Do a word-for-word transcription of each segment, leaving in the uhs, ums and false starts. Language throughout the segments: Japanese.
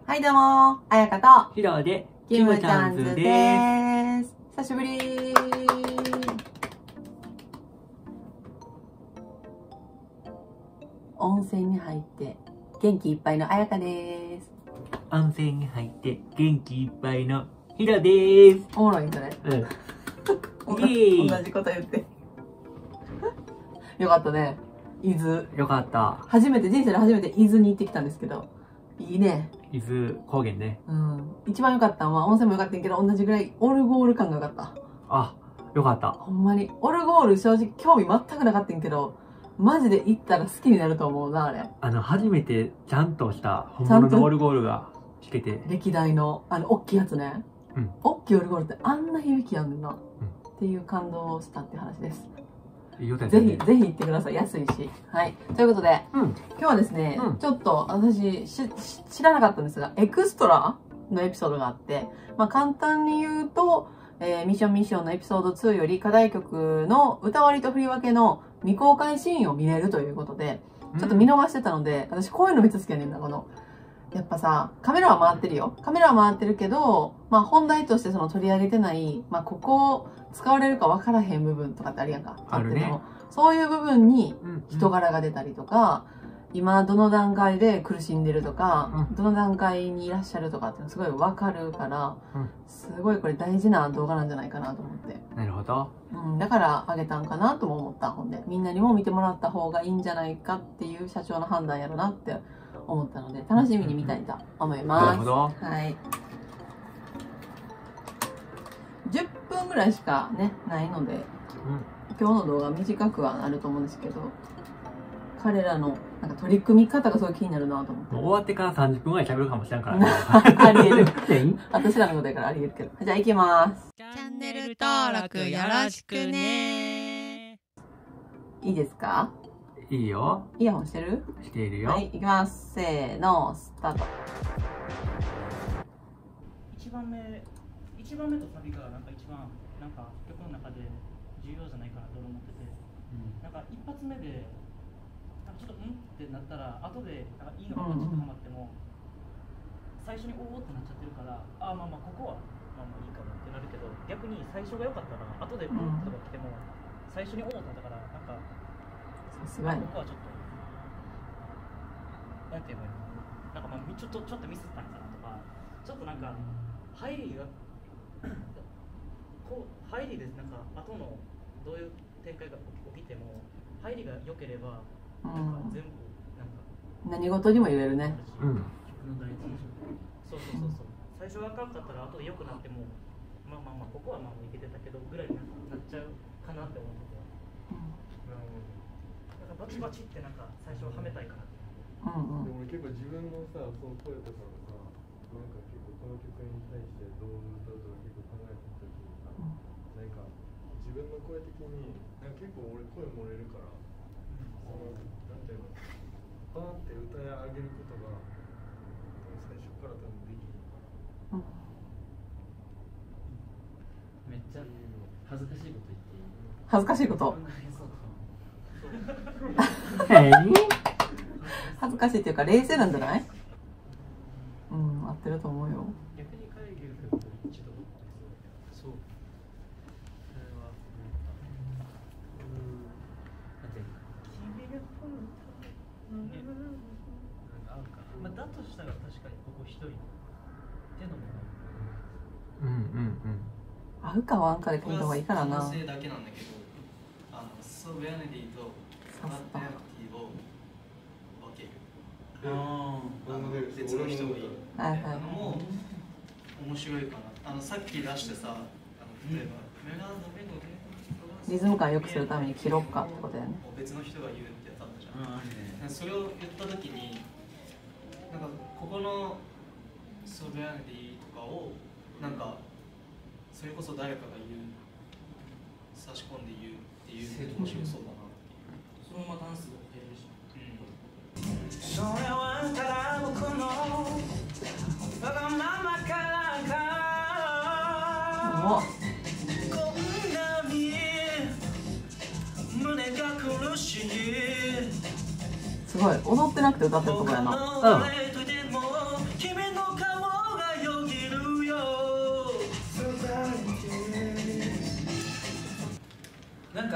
はいどうも、あやかとヒロでキムチャンズでーす。久しぶり。温泉に入って元気いっぱいのあやかでーす。 温泉に入って元気いっぱいのヒロでーす。 おもろいんそれ。 うん。 同イエーイじ同じこと言って。よかったね。伊豆。 よかった。 初めて、人生で初めて伊豆に行ってきたんですけど、いいね。 伊豆高原ね。 うん。一番良かったのは、温泉も良かったんやけど、同じぐらいオルゴール感が良かった。 あ、よかった。 ほんまに。オルゴール正直興味全くなかったんやけど、マジで行ったら好きになると思うな、あれ。 あの、初めてちゃんとした本物のオルゴールが弾けて。 歴代の、あの、大きいやつね。 うん。 大きいオルゴールってあんな響きやんねんな。 うん。 っていう感動をしたって話です。 いいよね。 ぜひ、ぜひ行ってください。安いし。はい。ということで、 うん。 今日はですね、 うん、 ちょっと私しし知らなかったんですが、エクストラのエピソードがあって、まあ簡単に言うと、えー、ミッションミッションのエピソードツーより課題曲の歌割りと振り分けの未公開シーンを見れるということで、ちょっと見逃してたので、うん、私こういうのめっちゃ好きやねんな、この。やっぱさ、カメラは回ってるよ。カメラは回ってるけど、まあ本題としてその取り上げてない、まあここ使われるか分からへん部分とかってあるやんか。 あるね。 そういう部分に人柄が出たりとか、うんうん、今どの段階で苦しんでるとか、うん、どの段階にいらっしゃるとかっていうのすごい分かるから、うん、すごいこれ大事な動画なんじゃないかなと思って。 なるほど。 うん、だからあげたんかなとも思った本で、みんなにも見てもらった方がいいんじゃないかっていう社長の判断やろなって思ったので、楽しみに見たいと思います。 なるほど。 はい。じゅっぷんぐらいしかね、ないので、うん、今日の動画短くはなると思うんですけど、彼らのなんか取り組み方がすごい気になるなと思って。 もう終わってからさんじゅっぷんぐらい喋るかもしれんからね。 ありえる。私らのことやからありえるけど。じゃあ行きます。 チャンネル登録よろしくね。 いいですか？ いいよ。 イヤホンしてる？ しているよ。 はい、行きます。せーの、スタート。 一番目、一番目とサビがなんか一番なんか曲の中で重要じゃないかなと思ってて、うん、なんか一発目でなんかちょっとうんってなったら後でなんかいいのがちょっとハマっても、うん、最初におおってなっちゃってるから、あまあまあここはまあまあいいかなってなるけど、逆に最初が良かったら後でうんとか来ても最初におおってなったからなんかさすがにここはちょっとなんて言えばいいの、なんかまあちょっとちょっとミスったんかなとか、ちょっとなんか入りがこう入りです。なんか後のどういう展開が起きても入りが良ければなんか全部なんか何事にも言えるね。 うん。 そうそうそうそう。最初が赤かったら後で良くなってもまあまあまあここはまあいけてたけどぐらいになっちゃうかなって思ってて。なんかバチバチってなんか最初はめたいかなって。 うんうん。 でも俺結構自分のさその声とかがさなんか結構この曲に対してどう歌うとか結構考えてた時にさ、うん、なんか自分の声的になんか結構俺声漏れるから、うん、そのなんていうのバーンって歌い上げることが最初から多分できるから、うん、 めっちゃ恥ずかしいこと言っていい？ 恥ずかしいこと？恥ずかしいっていうか冷静なんじゃない？うん、合ってると思うよ。 逆に会議を一度そう。それはうんだって君が本当にねなんか合うか。まあだとしたら確かにここ一人ってのもうんうんうん。 合うか合わんかで聞いた方がいいからな。 可能性だけなんだけど、あのソーベアネディとマッティアティを分ける。ああ、別の人がいる。はいはい。も面白いかな。あのさっき出してさ、あの例えば、うん、メガドメゴでリズム感良くするために切ろっかってことだよね。 別の人が言うってやつあったじゃん。うん、それを言ったときに、なんかここのソーベアネディとかをなんかそれこそ誰かが言う、差し込んで言うっていう面白そうだなっていう。そのままダンスが出るし。それはただ僕のわがままからかこんなに胸が苦しい。 すごい踊ってなくて歌ってるとこやな。 うん。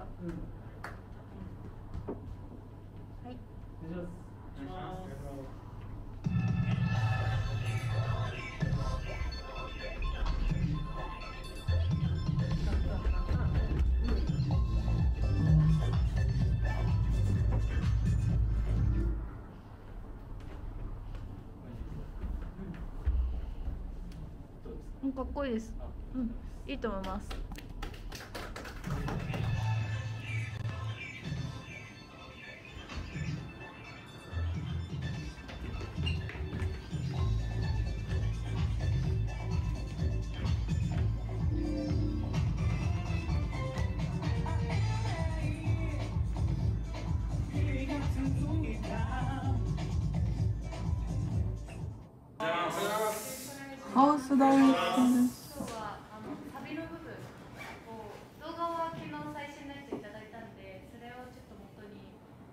か。はい。 お願いします。 うん、かっこいいです。うん、いいと思います。 ハウスダウンです。 今日はあのサビの部分を動画は昨日最新のやついただいたんで、それをちょっと元に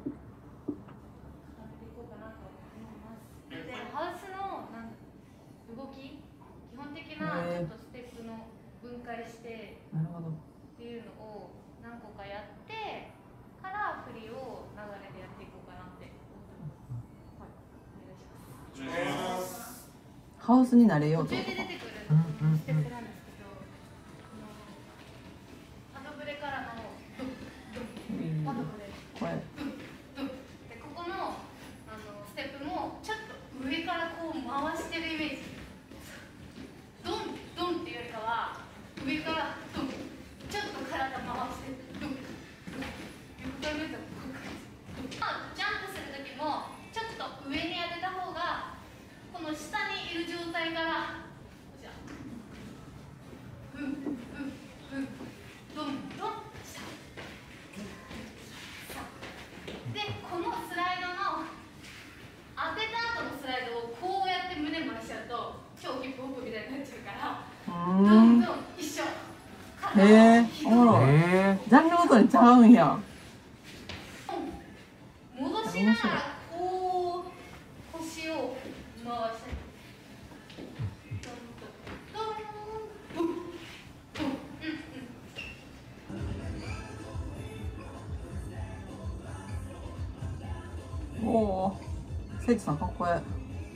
使っていこうかなと思います。で、ハウスのなん動き、基本的なちょっとステップの分解してなるほど。 っていうのを何個かやってから振りを流れでやっていこうかなって思ってます。はい、お願いします。 ハウスになれようと。 途中で出てくるステップなんですけど、 へえ、おもろい。 えジャンルごとにちゃうんや。 戻しながらこう腰を回してトントントントンうんうん。 おお、せいちさんかっこええ。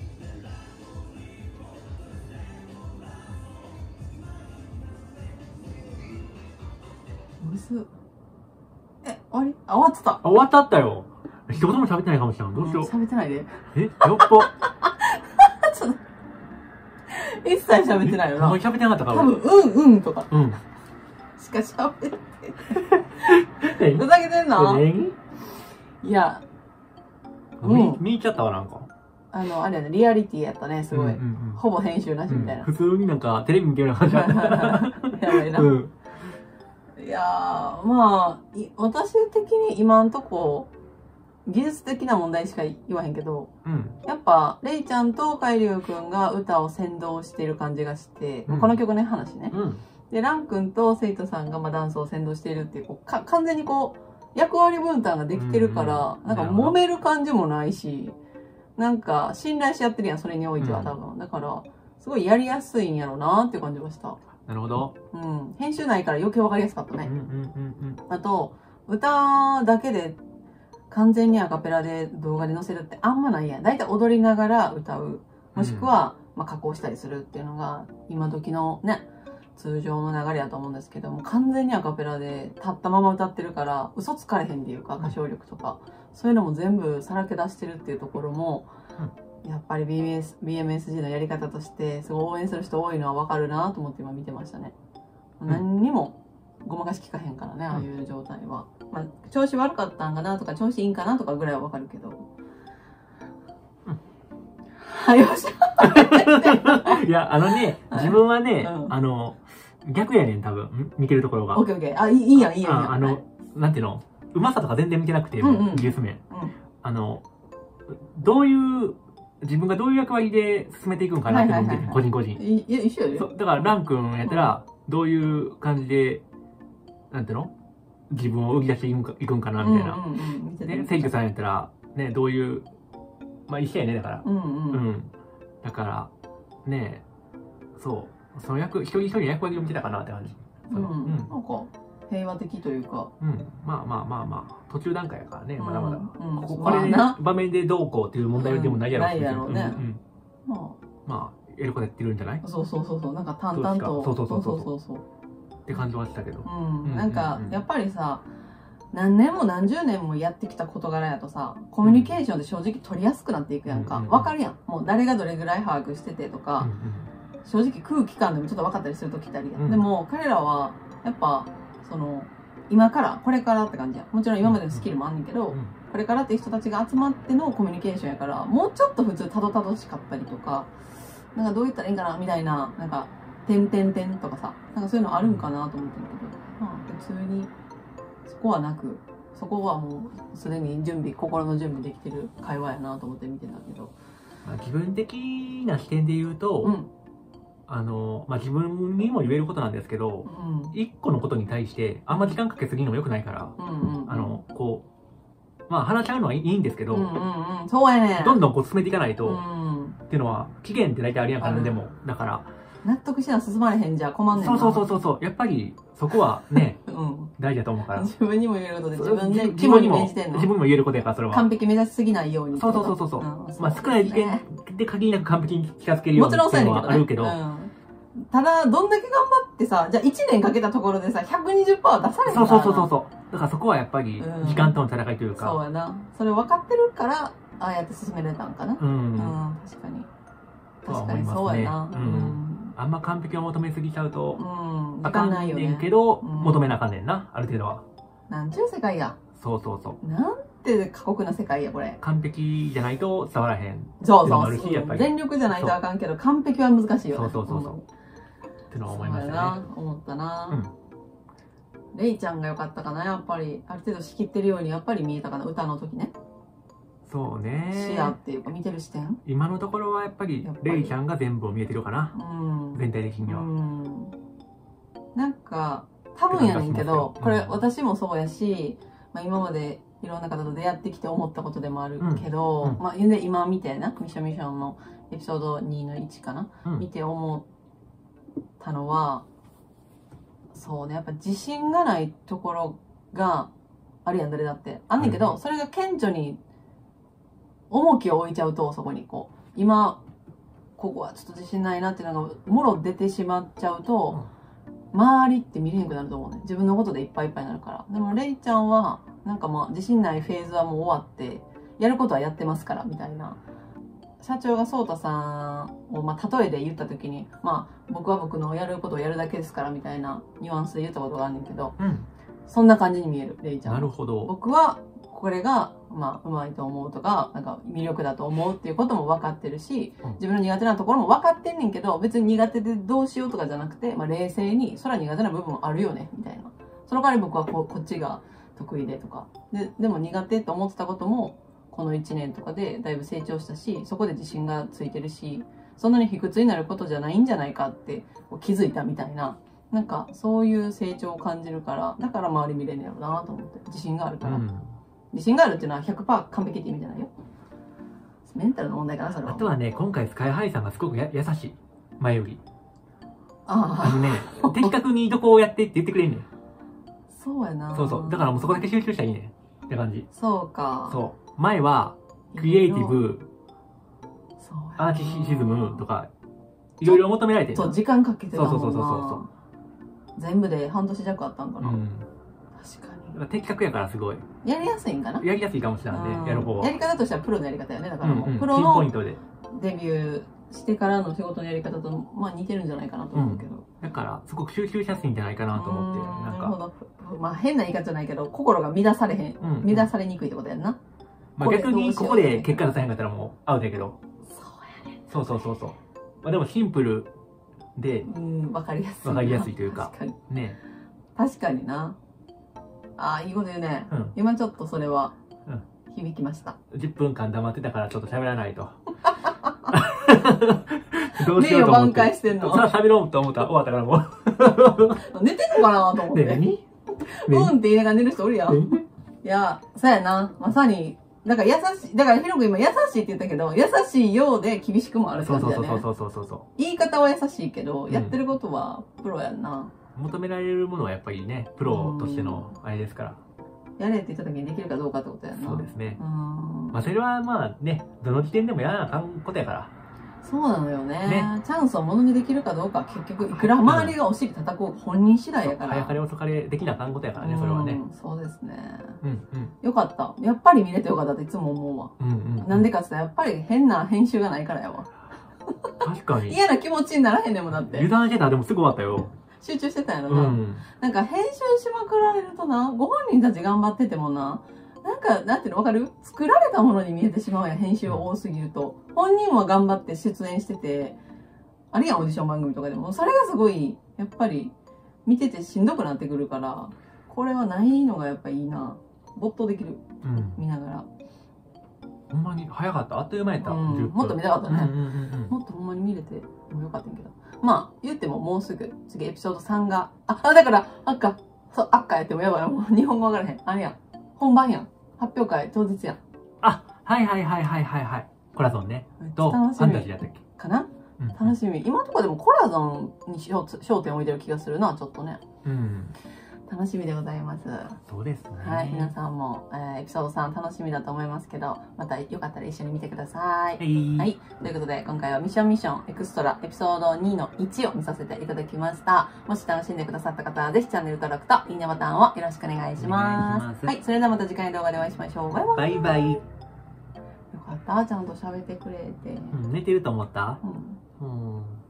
むず。え、終わり？あ、終わってた。 あ、終わったったよ。一言も喋ってないかもしれん。どうしよう。 喋ってないで。 え、やっぱ。 ちょっと。一切喋ってないよな。 あんまり喋ってなかったか多も。 分、うんうんとか。 うん。 しか喋って。 何ふざけてんの？ 何いや、 見、見入っちゃったわ、なんか。 あの、あれやね、リアリティやったね、すごい。 うんうんうんほぼ編集なしみたいな。 普通になんかテレビ見てるような感じだった。 やばいな。 うん。 いやー、まあ、い私的に今んとこ、技術的な問題しか言わへんけど、 うん。 やっぱ、レイちゃんと海龍くんが歌を先導してる感じがして、 うんこの曲ね、話ね。 うん。 で、ランくんとセイトさんがまあダンスを先導しているっていう、こうか完全にこう、役割分担ができてるから、 うんなんか揉める感じもないし、なんか信頼し合ってるやん、それにおいては多分。だから、すごいやりやすいんやろうなっていう感じがした。 なるほど。 うん。編集ないから余計わかりやすかったね。 うんうんうんあと、歌だけで完全にアカペラで動画で載せるってあんまないやん。だいたい踊りながら歌う。もしくは、まあ、加工したりするっていうのが、今時のね、通常の流れだと思うんですけども、完全にアカペラで立ったまま歌ってるから、嘘つかれへんっていうか、歌唱力とか、そういうのも全部さらけ出してるっていうところも、やっぱり ビーエムエス、ビーエムエスジー のやり方として、すごい応援する人多いのはわかるなと思って今見てましたね。 ん何にもごまかし聞かへんからね、ああいう状態は。まあ、調子悪かったんかなとか、調子いいんかなとかぐらいはわかるけど。はい、よっしゃ。 いや、あのね、自分はね、 うんあの、逆やねん、多分。見てるところが。 オッケーオッケー。あ、いいいいやん、いいやん。いいやんああの、なんていうの、うまさとか全然見てなくて、 うんうん技術面。 うんあの、どういう、自分がどういう役割で進めていくんかなって思ってはいはいはいはい個人個人。 いいや、一緒やで。 そう、だから、ラン君やったら、どういう感じで、なんていうの自分を売り出していくんかいくんかな、みたいな。 うんうんうん。見ててね、セイクさんやったら、ね、どういう、まあ一緒やね、だから。 うんう。 うんん。だから、ねそう、その役、一人一人の役割を見てたかなって感じ。 う。 うんん。 なんか、平和的というか。 うん。まあまあまあまあ、途中段階やからね、まだまだ。 うんうんこここれでまあな場面でどうこうっていう問題でもないやろうし、 うんないやろうねんんままあ、やることやってるんじゃないあ、そうそうそうそう。なんか淡々と。 そうそうそうそうそうそうって感じはしたけど。 うん。 うんなんかうんう、んやっぱりさ、何年も何十年もやってきた事柄やとさ、コミュニケーションで正直取りやすくなっていくやんか。 うんうんわかるやん。もう誰がどれぐらい把握しててとうんか、正直空気感でもちょっと分かったりするときたりやん。 うんでも、彼らは、やっぱ、その、今から、これからって感じやん。もちろん今までのスキルもあんねんけど、 うんうんこれからっていう人たちが集まってのコミュニケーションやから、もうちょっと普通たどたどしかったりとか、なんかどう言ったらいいんかなみたいな、なんか、てんてんてんとかさ、なんかそういうのあるんかなと思ってるけど、まあ普通に、そこはなく、そこはもうすでに準備、心の準備できてる会話やなと思って見てたけど。 まあ、自分的な視点で言うと、 うん。 あの、まあ、自分にも言えることなんですけど、 うん。 一個のことに対して、あんま時間かけすぎるのも良くないから、 うんうん。 あの、こう、まあ、話し合うのはいいんですけど、 うんうんうん。そうやね。 どんどんこう進めていかないと、 うん。 っていうのは、期限って大体あるやんか、 あるなんでも。だから、 納得しな進まれへんじゃ困んねんな。 そうそうそうそうそう、やっぱり、そこはね、 うん。 大事だと思うから。 自分にも言えることで自分で自肝に分にも、 銘じてんの自分にも言えることやから、それは。 完璧目指しすぎないように。 そうそうそうそうそう。 んまあ、少ない時間で限りなく完璧に近づけるようもちろんにっていううそやねんけど、ね。 のはあるけど、 うんただ、どんだけ頑張ってさ、じゃあいちねんかけたところでさ、ひゃくにじゅっパーセント出されへんからな。 そうそうそうそう。だからそこはやっぱりうん、 時間との戦いというそうか、 やな。それ分かってるから、ああやって進められたんかな。 ううん、 ん。 確かに。 とは確かに思いますねそうやな。 ううんん。 あんま完璧を求めすぎちゃうと、 うん。時あかん間ないよね。 ねんけど、 うん求めなあかんねんな、ある程度は。 なんちゅう世界や。 そうそうそう。 なんて過酷な世界や、これ。 完璧じゃないと伝わらへん。 そうそうっていうのもあるしやっぱり全力じゃないとあかんけど、完璧は難しいよね。 そうそうそうそううんってのは思いましたそうやなね。 思ったな、 うん。 レイちゃんが良かったかな、やっぱり。ある程度仕切ってるようにやっぱり見えたかな、歌の時ね。 そうね。 視野っていうか見てる視点。 今のところはやっぱりやっぱ、りレイちゃんが全部を見えてるかな。 うん。 全体的には。 うん。なんか、 多分やねんけど、これうん私もそうやし、まあ、今までいろんな方と出会ってきて思ったことでもあるけど、 うんうんまあ、で今見てな、ミッションミッションのエピソードにのいちかな、 うん見て思ったのは、そうね、やっぱ自信がないところがあるやん、誰だって。あんねんけど、 うんそれが顕著に重きを置いちゃうと、そこにこう、今、ここはちょっと自信ないなっていうのが、もろ出てしまっちゃうと、周りって見れへんくなると思うね。自分のことでいっぱいいっぱいになるから。でも、レイちゃんは、なんかまあ、自信ないフェーズはもう終わって、やることはやってますから、みたいな。社長がソータさんを、まあ、例えで言った時に、まあ、僕は僕のやることをやるだけですから、みたいなニュアンスで言ったことがあるんだけど、 うん。 そんな感じに見える、レイちゃんは。 なるほど。 僕は、これが、まあ、うまいと思うとか、なんか魅力だと思うっていうことも分かってるし、 うん自分の苦手なところも分かってんねんけど、別に苦手でどうしようとかじゃなくて、まあ、冷静に、それは苦手な部分あるよね、みたいな。その代わり僕はここっちが得意でとか。で、でも苦手と思ってたことも、このいちねんとかでだいぶ成長したし、そこで自信がついてるし、そんなに卑屈になることじゃないんじゃないかってこう気づいたみたいな。なんか、そういう成長を感じるから、だから周り見れんねやろうなと思って。自信があるから。 うん。 自信があるっていうのは ひゃくパーセント 完璧って意味じゃないよ。メンタルの問題かな、それは。 あとはね、今回スカイハイさんがすごくや優しい。前より。ああのね、的確にどこをやってって言ってくれんねん。 あ、そうやな。 そうそう。だからもうそこだけ集中したらいいねん。って感じ。 そうか。 そう。前は、クリエイティブ、 そうやなアーティシズムとか、いろいろ求められてる。 そう、時間かけてたもんな。 そうそうそうそうそう全部で半年弱あったんかな。 うん。 確かだから的確やからすごい。 に。やりやすいんかな。 やりやすいかもしれないね、やる方は。 やり方としてはプロのやり方よね。だからもう、 うんうん、 プロピンポインのトで。 デビューしてからの仕事のやり方と、まあ似てるんじゃないかなと思うけど。 だから、すごく集中しやすいんじゃないかなと思って、 うーんなんか、 なるほど。まあ変な言い方じゃないけど、心が乱されへん。 うん乱されにくいってことやんな。 まあこれ逆にここで結果出さへんかったらもうアウトやけど、 そうやね。 そうそうそうそう。まあでもシンプルで、 うん、わかりやすいな。 わかりやすいというか確かに。 ね、 確かにな。ああ、いいこと言うね。 うん今ちょっとそれはうん響きました。 じゅっぷんかん黙ってたからちょっと喋らないと。どうしようと思って。 名誉挽回してんのさあ喋ろうと思ったら終わったからもう。 寝てんのかなと思っね、 て。 何うんって言いながら寝る人おるやん。いや、そうやな。まさに、だから優しい、だからヒロ君今優しいって言ったけど、優しいようで厳しくもあるそう感じだね。 そうそうそうそうそうそ言い方は優しいけど、 んやってることはプロやんな。 う。求められるものはやっぱりね、プロとしてのあれですから。 やれって言った時にできるかどうかってことやんな。 そうですね。 うーん。 まあそれはまあね、どの時点でもやらなあかんことやから。 そうなのよねねチャンスをものにできるかどうか結局いくら周りがお尻叩く本人次第やから。 早かれ遅かれできなあかんことやからね、それはね。 うんそうですね。 うんうん。 よかった。やっぱり見れてよかったっていつも思うわ。 うんうん。 なんでかって言ったらやっぱり変な編集がないからやわ。 確かに。 嫌な気持ちにならへんねんもんだって。 油断してたらでもすぐ終わったよ。 集中してたんやろな。 うん。 なんか編集しまくられるとな、ご本人たち頑張っててもな、なんか、なんていうのわかる作られたものに見えてしまうやん、編集多すぎると。本人は頑張って出演してて、あるやん、オーディション番組とかでも。それがすごい、やっぱり、見ててしんどくなってくるから、これはないのがやっぱいいな。没頭できる、 うん。 見ながら。 ほんまに早かった。あっという間やった。 うんじゅっぷんもっと見たかったねうんうんうんうん。 もっとほんまに見れてもよかったんやけど。まあ、言ってももうすぐ、次エピソードさんが、あ、あだから、あっか、そう、あっかやってもやばい。もう日本語わからへん。あれやん。本番やん。発表会当日やん。 あ、はいはいはいはいはいはい。コラゾンね。と、フ楽しみァンタジーやったっけ。 かなうん楽しみ。今のところでもコラゾンに焦焦点を置いてる気がするな、ちょっとね。 うん。 楽しみでございます。 そうですね。 はい、皆さんも、えーエピソードさん楽しみだと思いますけど、またよかったら一緒に見てください。 はい。 はい。ということで、今回はミッションミッションエクストラエピソードにのいちを見させていただきました。もし楽しんでくださった方は、ぜひチャンネル登録といいねボタンをよろしくお願いします。 お願いしますはい。それではまた次回の動画でお会いしましょう。バイバイ。 バイバイ。 よかった。ちゃんと喋ってくれて。 うん、寝てると思ったうんうん。